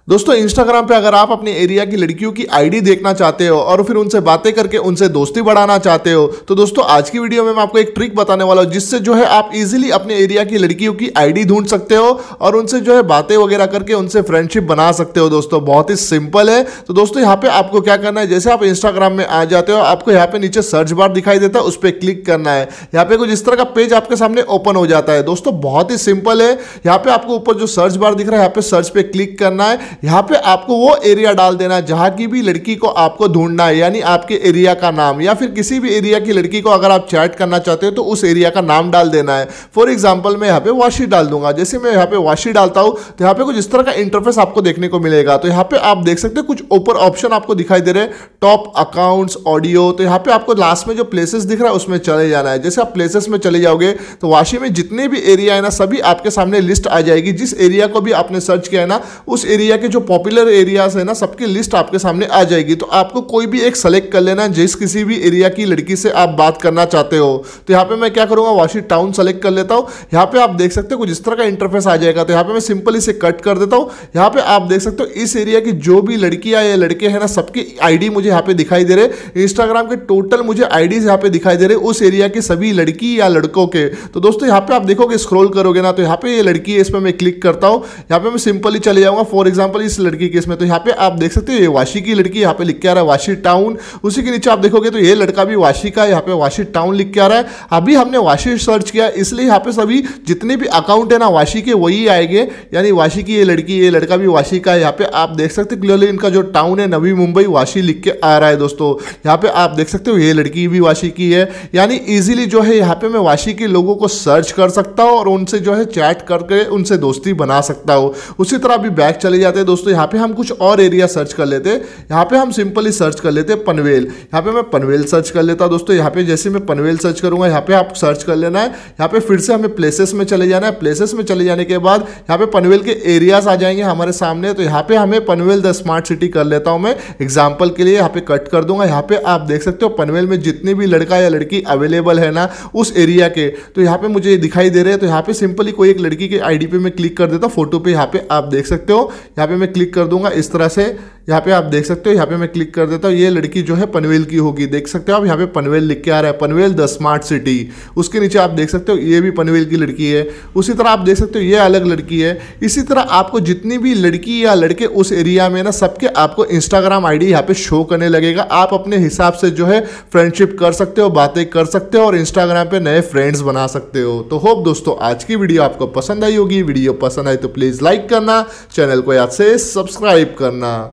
दोस्तों इंस्टाग्राम पे अगर आप अपने एरिया की लड़कियों की आईडी देखना चाहते हो और फिर उनसे बातें करके उनसे दोस्ती बढ़ाना चाहते हो तो दोस्तों आज की वीडियो में मैं आपको एक ट्रिक बताने वाला हूं जिससे जो है आप इजीली अपने एरिया की लड़कियों की आईडी ढूंढ सकते हो और उनसे जो है बातें वगैरह करके उनसे फ्रेंडशिप बना सकते हो। दोस्तों बहुत ही सिंपल है। तो दोस्तों यहाँ पे आपको क्या करना है, जैसे आप इंस्टाग्राम में आ जाते हो आपको यहाँ पे नीचे सर्च बार दिखाई देता है, उस पर क्लिक करना है। यहाँ पे कुछ इस तरह का पेज आपके सामने ओपन हो जाता है। दोस्तों बहुत ही सिंपल है। यहाँ पे आपको ऊपर जो सर्च बार दिख रहा है यहाँ पे सर्च पे क्लिक करना है। यहाँ पे आपको वो एरिया डाल देना जहां की भी लड़की को आपको ढूंढना है, यानी आपके एरिया का नाम या फिर किसी भी एरिया की लड़की को अगर आप चैट करना चाहते हो तो उस एरिया का नाम डाल देना है। फॉर एग्जांपल मैं यहाँ पे वाशी डाल दूंगा। जैसे मैं यहाँ पे वाशी डालता हूँ तो यहाँ पे कुछ इस तरह का इंटरफेस आपको देखने को मिलेगा। तो यहाँ पे आप देख सकते हो कुछ ऊपर ऑप्शन आपको दिखाई दे रहे हैं, टॉप अकाउंट्स, ऑडियो। तो यहाँ पे आपको लास्ट में जो प्लेसेस दिख रहा है उसमें चले जाना है। जैसे आप प्लेसेस में चले जाओगे तो वाशी में जितने भी एरिया है ना सभी आपके सामने लिस्ट आ जाएगी। जिस एरिया को भी आपने सर्च किया है ना उस एरिया के जो पॉपुलर एरियाज है ना सबकी लिस्ट आपके सामने आ जाएगी। तो आपको कोई भी एक सेलेक्ट कर लेना जिस किसी भी एरिया की लड़की से आप बात करना चाहते हो। तो यहाँ पे मैं क्या करूंगा, वाशी टाउन सेलेक्ट कर लेता हूँ। यहाँ पे आप देख सकते हो कुछ इस तरह का इंटरफेस आ जाएगा। तो यहाँ पे मैं सिंपली से कट कर देता हूँ। यहाँ पे आप देख सकते हो इस एरिया की जो भी लड़कियां या लड़के हैं ना सबकी आईडी मुझे यहाँ पे दिखाई दे रहे। इंस्टाग्राम के टोटल मुझे आईडीज यहाँ पे दिखाई दे रहे उस एरिया की सभी लड़की या लड़कों के। तो दोस्तों यहाँ पे आप देखोगे स्क्रॉल करोगे ना तो यहाँ पे ये लड़की है, इस पर मैं क्लिक करता हूँ। यहाँ पे मैं सिंपली चले जाऊंगा फॉर एग्जाम्पल इस लड़की के इसमें। तो यहाँ पे आप देख सकते हो ये वाशी की लड़की यहाँ पे लिख के आ रहा है वाशी टाउन। उसी के नीचे आप देखोगे तो ये लड़का भी वाशी का यहाँ पे वाशी टाउन लिख के आ रहा है। अभी हमने वाशी सर्च किया इसलिए यहाँ पे सभी जितने भी अकाउंट है ना वाशी के वही आएंगे, यानी वाशी की ये लड़की ये लड़का भी वाशी का है। यहाँ पे आप देख सकते हो क्लियरली इनका जो टाउन है नवी मुंबई वाशी लिख के आ रहा है। दोस्तों यहाँ पे आप देख सकते हो ये लड़की भी वाशी की है, यानी इजीली जो है यहाँ पे मैं वाशी के लोगों को सर्च कर सकता हूँ और उनसे जो है चैट करके उनसे दोस्ती बना सकता हूँ। उसी तरह अभी बैक चले जाते हैं दोस्तों, यहाँ पे हम कुछ और एरिया सर्च कर लेते हैं। यहाँ पे हम सिंपली सर्च कर लेते हैं पनवेल। यहाँ पे मैं पनवेल सर्च कर लेता हूँ। दोस्तों यहाँ पे जैसे मैं पनवेल सर्च करूंगा यहाँ पे आप सर्च कर लेना है। यहाँ पे फिर से हमें प्लेसेस में चले जाना है। प्लेसेस में चले जाने के बाद यहाँ पे पनवेल के एरियाज आ जाएंगे हमारे सामने। तो यहाँ पे हमें पनवेल द स्मार्ट सिटी कर लेता हूँ मैं एग्जाम्पल के लिए। यहाँ पे कट कर दूंगा। यहाँ पे आप देख सकते हो पनवेल में जितने भी लड़का या लड़की अवेलेबल है ना उस एरिया के, तो यहाँ पे मुझे दिखाई दे रहे हैं। तो यहाँ पे सिंपली कोई एक लड़की के आईडी पे मैं क्लिक कर देता हूँ, फोटो पे। यहाँ पे आप देख सकते हो यहाँ पे मैं क्लिक कर दूंगा इस तरह से। यहाँ पे आप देख सकते हो यहाँ पे मैं क्लिक कर देता हूँ, ये लड़की जो है पनवेल की होगी। देख सकते हो आप यहाँ पे पनवेल लिख के आ रहा है, पनवेल द स्मार्ट सिटी। उसके नीचे आप देख सकते हो ये भी पनवेल की लड़की है। उसी तरह आप देख सकते हो ये अलग लड़की है। इसी तरह आपको जितनी भी लड़की या लड़के उस एरिया में ना सबके आपको इंस्टाग्राम आईडी यहाँ पे शो करने लगेगा। आप अपने हिसाब से जो है फ्रेंडशिप कर सकते हो, बातें कर सकते हो और इंस्टाग्राम पे नए फ्रेंड्स बना सकते हो। तो होप दोस्तों आज की वीडियो आपको पसंद आई होगी। वीडियो पसंद आई तो प्लीज लाइक करना, चैनल को याद से सब्सक्राइब करना।